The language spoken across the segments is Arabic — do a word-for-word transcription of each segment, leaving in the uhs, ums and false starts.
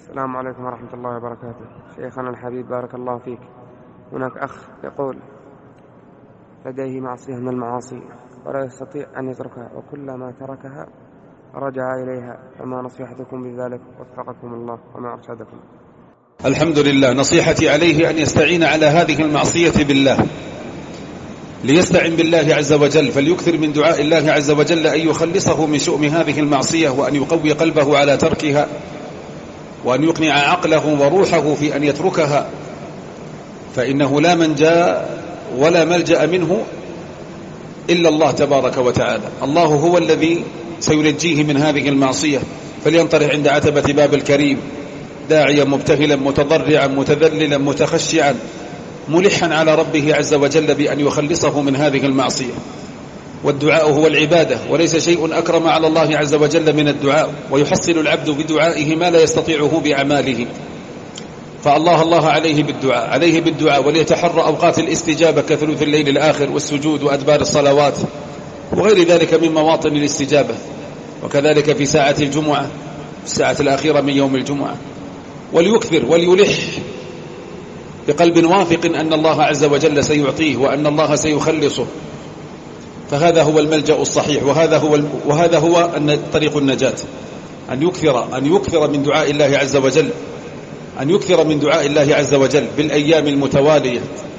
السلام عليكم ورحمة الله وبركاته. شيخنا الحبيب بارك الله فيك، هناك أخ يقول لديه معصية من المعاصي ولا يستطيع أن يتركها، وكلما تركها رجع إليها، فما نصيحتكم بذلك؟ وفقكم الله وما أرشدكم. الحمد لله. نصيحتي عليه أن يستعين على هذه المعصية بالله، ليستعن بالله عز وجل، فليكثر من دعاء الله عز وجل أن يخلصه من شؤم هذه المعصية، وأن يقوي قلبه على تركها، وأن يقنع عقله وروحه في أن يتركها، فإنه لا منجا ولا ملجأ منه إلا الله تبارك وتعالى. الله هو الذي سينجيه من هذه المعصية، فلينطرح عند عتبة باب الكريم داعيا مبتهلا متضرعا متذللا متخشعا ملحا على ربه عز وجل بأن يخلصه من هذه المعصية. والدعاء هو العبادة، وليس شيء أكرم على الله عز وجل من الدعاء، ويحصل العبد بدعائه ما لا يستطيعه بأعماله. فالله الله عليه بالدعاء عليه بالدعاء وليتحرى أوقات الاستجابة كثلث الليل الآخر والسجود وأدبار الصلوات وغير ذلك من مواطن الاستجابة، وكذلك في ساعة الجمعة، الساعة الأخيرة من يوم الجمعة. وليكثر وليلح بقلب واثق أن الله عز وجل سيعطيه وأن الله سيخلصه، فهذا هو الملجأ الصحيح، وهذا هو وهذا هو طريق النجاة. أن يكثر أن يكثر من دعاء الله عز وجل أن يكثر من دعاء الله عز وجل بالأيام المتوالية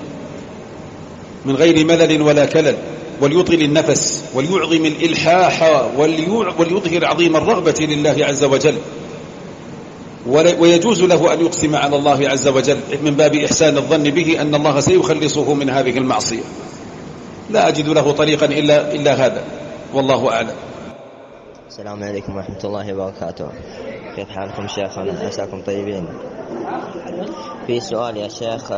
من غير ملل ولا كلل، وليطل النفس وليعظم الإلحاح وليظهر عظيم الرغبة لله عز وجل. ويجوز له أن يقسم على الله عز وجل من باب إحسان الظن به أن الله سيخلصه من هذه المعصية. لا أجد له طريقا إلا, إلا هذا، والله أعلم. السلام عليكم ورحمة الله وبركاته. كيف حالكم شيخنا؟ عساكم طيبين. في سؤال يا شيخ،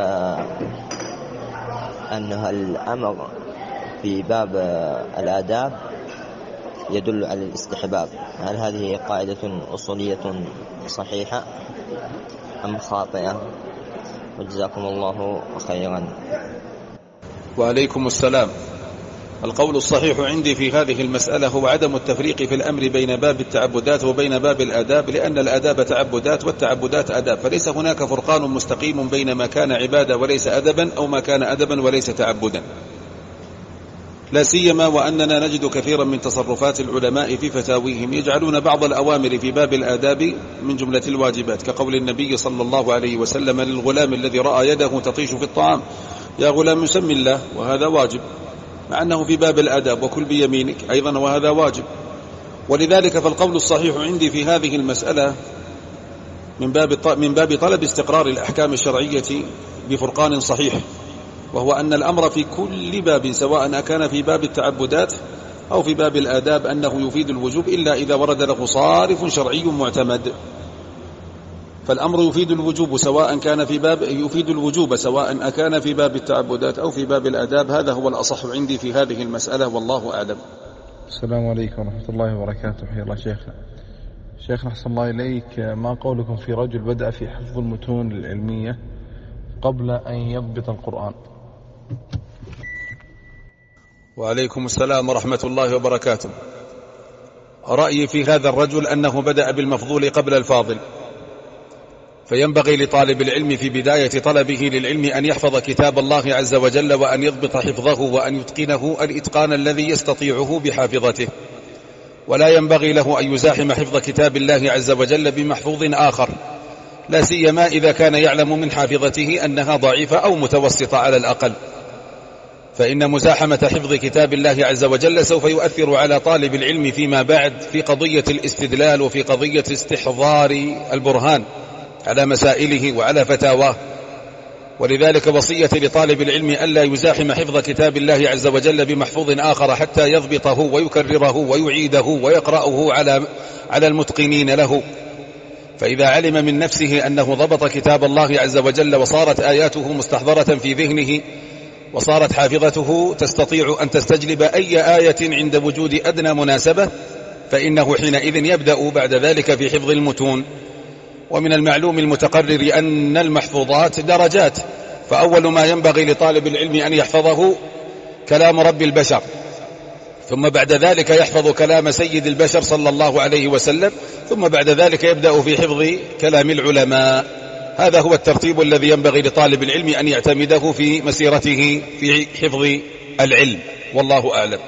أنه الأمر في باب الآداب يدل على الاستحباب، هل هذه قاعدة أصولية صحيحة أم خاطئة؟ وجزاكم الله خيرا. وعليكم السلام. القول الصحيح عندي في هذه المسألة هو عدم التفريق في الأمر بين باب التعبدات وبين باب الآداب، لأن الآداب تعبدات والتعبدات آداب، فليس هناك فرقان مستقيم بين ما كان عبادة وليس أدبا أو ما كان أدبا وليس تعبدا، لا سيما وأننا نجد كثيرا من تصرفات العلماء في فتاويهم يجعلون بعض الأوامر في باب الآداب من جملة الواجبات، كقول النبي صلى الله عليه وسلم للغلام الذي رأى يده تطيش في الطعام: يا غلام سم الله، وهذا واجب، مع أنه في باب الآداب. وكل بيمينك أيضا، وهذا واجب. ولذلك فالقول الصحيح عندي في هذه المسألة من باب من باب طلب استقرار الأحكام الشرعية بفرقان صحيح، وهو أن الأمر في كل باب سواء كان في باب التعبدات أو في باب الآداب أنه يفيد الوجوب إلا إذا ورد له صارف شرعي معتمد. فالأمر يفيد الوجوب سواء كان في باب يفيد الوجوب سواء كان في باب التعبدات أو في باب الآداب. هذا هو الأصح عندي في هذه المسألة، والله أعلم. السلام عليكم ورحمة الله وبركاته. حيا الله شيخنا. شيخنا أحسن الله إليك، ما قولكم في رجل بدأ في حفظ المتون العلمية قبل أن يضبط القرآن؟ وعليكم السلام ورحمة الله وبركاته. رأيي في هذا الرجل أنه بدأ بالمفضول قبل الفاضل، فينبغي لطالب العلم في بداية طلبه للعلم أن يحفظ كتاب الله عز وجل، وأن يضبط حفظه وأن يتقنه الإتقان الذي يستطيعه بحافظته، ولا ينبغي له أن يزاحم حفظ كتاب الله عز وجل بمحفوظ آخر، لا سيما إذا كان يعلم من حافظته أنها ضعيفة أو متوسطة على الأقل، فإن مزاحمة حفظ كتاب الله عز وجل سوف يؤثر على طالب العلم فيما بعد في قضية الاستدلال وفي قضية استحضار البرهان على مسائله وعلى فتاواه. ولذلك وصيتي لطالب العلم ألا يزاحم حفظ كتاب الله عز وجل بمحفوظ آخر حتى يضبطه ويكرره ويعيده ويقرأه على على المتقنين له. فإذا علم من نفسه أنه ضبط كتاب الله عز وجل وصارت آياته مستحضرة في ذهنه وصارت حافظته تستطيع أن تستجلب أي آية عند وجود أدنى مناسبة، فإنه حينئذ يبدأ بعد ذلك في حفظ المتون. ومن المعلوم المتقرر أن المحفوظات درجات، فأول ما ينبغي لطالب العلم أن يحفظه كلام رب البشر، ثم بعد ذلك يحفظ كلام سيد البشر صلى الله عليه وسلم، ثم بعد ذلك يبدأ في حفظ كلام العلماء. هذا هو الترتيب الذي ينبغي لطالب العلم أن يعتمده في مسيرته في حفظ العلم، والله أعلم.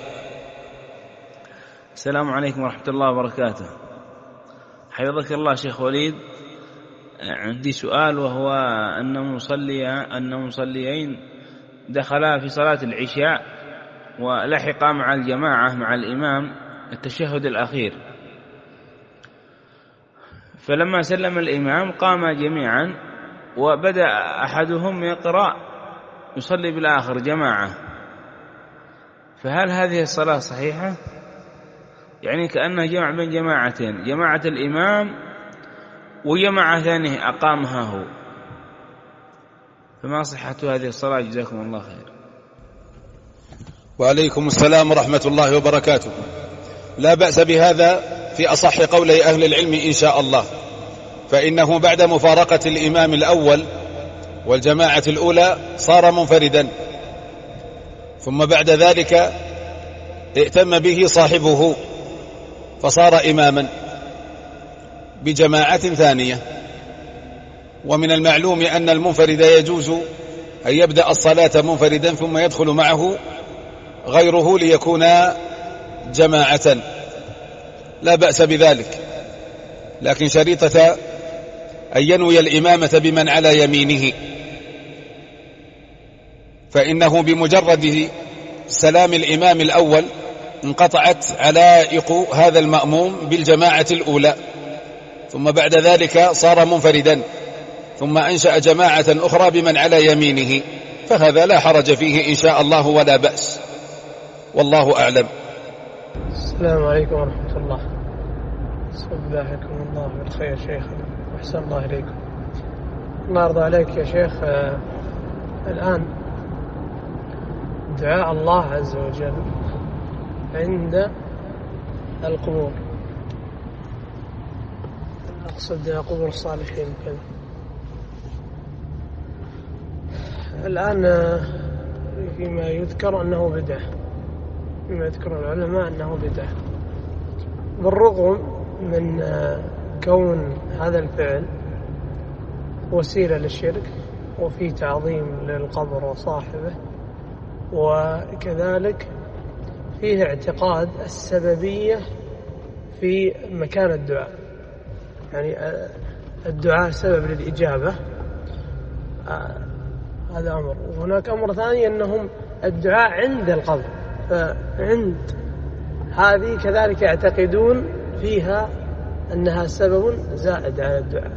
السلام عليكم ورحمة الله وبركاته. حفظك الله شيخ وليد، عندي سؤال، وهو أن مصلي أن مصليين دخلا في صلاة العشاء ولحقا مع الجماعة مع الإمام التشهد الأخير، فلما سلم الإمام قام جميعا وبدأ أحدهم يقرأ يصلي بالآخر جماعة، فهل هذه الصلاة صحيحة؟ يعني كأنه جمع بين جماعتين، جماعة الإمام وجماعة ثانية أقامها هو، فما صحة هذه الصلاة؟ جزاكم الله خير. وعليكم السلام ورحمة الله وبركاته. لا بأس بهذا في أصح قولي أهل العلم إن شاء الله، فإنه بعد مفارقة الإمام الأول والجماعة الأولى صار منفردا، ثم بعد ذلك ائتم به صاحبه فصار إماما بجماعة ثانية. ومن المعلوم أن المنفرد يجوز أن يبدأ الصلاة منفردا ثم يدخل معه غيره ليكون جماعة، لا بأس بذلك، لكن شريطة أن ينوي الإمامة بمن على يمينه، فإنه بمجرد سلام الإمام الأول انقطعت علائق هذا المأموم بالجماعة الأولى، ثم بعد ذلك صار منفردا ثم أنشأ جماعة أخرى بمن على يمينه، فهذا لا حرج فيه إن شاء الله ولا بأس، والله أعلم. السلام عليكم ورحمة الله. صباحكم الله بالخير شيخنا، وأحسن الله إليكم. الله يرضى عليك يا شيخ، آه الآن دعاء الله عز وجل عند القبور، أقصد قبور الصالحين كذا، الآن فيما يذكر أنه بدعة، فيما يذكر العلماء أنه بدعة، بالرغم من كون هذا الفعل وسيلة للشرك وفي تعظيم للقبر وصاحبه، وكذلك فيه اعتقاد السببية في مكان الدعاء، يعني الدعاء سبب للإجابة، هذا أمر. وهناك أمر ثاني أنهم الدعاء عند القبر، فعند هذه كذلك يعتقدون فيها أنها سبب زائد على الدعاء،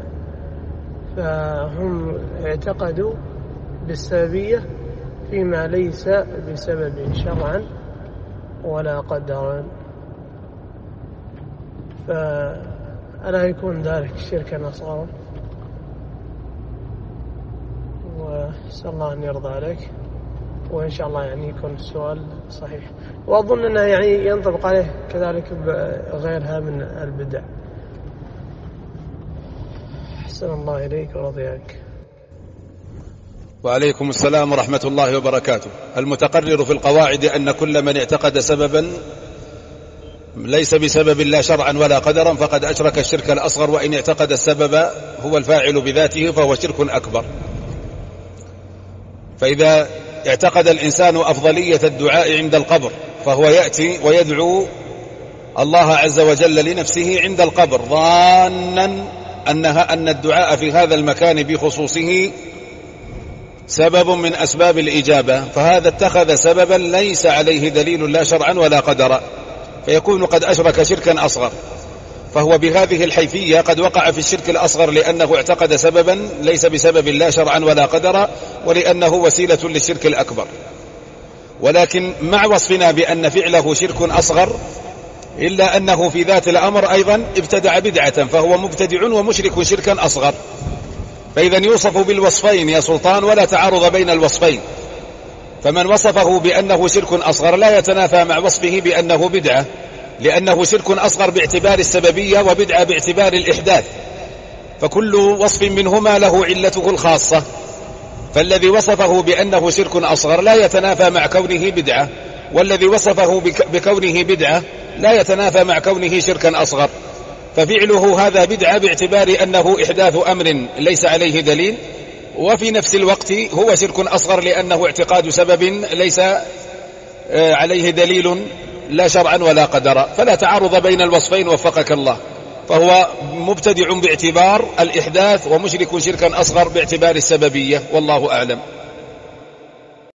فهم اعتقدوا بالسببية فيما ليس بسبب شرعا ولا قدرا، فألا يكون ذلك شركا أصغر؟ وأسأل الله أن يرضى عليك، وإن شاء الله يعني يكون السؤال صحيح، وأظن أنه يعني ينطبق عليه كذلك غيرها من البدع. أحسن الله إليك ورضي عنك. وعليكم السلام ورحمة الله وبركاته. المتقرر في القواعد أن كل من اعتقد سببا ليس بسبب لا شرعا ولا قدرا فقد أشرك الشرك الأصغر، وإن اعتقد السبب هو الفاعل بذاته فهو شرك أكبر. فإذا اعتقد الإنسان أفضلية الدعاء عند القبر فهو يأتي ويدعو الله عز وجل لنفسه عند القبر ظانا أنها أن الدعاء في هذا المكان بخصوصه سبب من أسباب الإجابة، فهذا اتخذ سببا ليس عليه دليل لا شرعا ولا قدرا، فيكون قد أشرك شركا أصغر، فهو بهذه الحيثية قد وقع في الشرك الأصغر لأنه اعتقد سببا ليس بسبب لا شرعا ولا قدرا، ولأنه وسيلة للشرك الأكبر. ولكن مع وصفنا بأن فعله شرك أصغر إلا أنه في ذات الأمر أيضا ابتدع بدعة، فهو مبتدع ومشرك شركا أصغر، فإذا يوصف بالوصفين يا سلطان ولا تعارض بين الوصفين، فمن وصفه بأنه شرك أصغر لا يتنافى مع وصفه بأنه بدعة، لأنه شرك أصغر باعتبار السببية وبدعة باعتبار الإحداث، فكل وصف منهما له علته الخاصة، فالذي وصفه بأنه شرك أصغر لا يتنافى مع كونه بدعة، والذي وصفه بكونه بدعة لا يتنافى مع كونه شركا أصغر، ففعله هذا بدعة باعتبار أنه إحداث أمر ليس عليه دليل، وفي نفس الوقت هو شرك أصغر لأنه اعتقاد سبب ليس عليه دليل لا شرعا ولا قدرا، فلا تعارض بين الوصفين وفقك الله. فهو مبتدع باعتبار الإحداث ومشرك شركا أصغر باعتبار السببية، والله أعلم.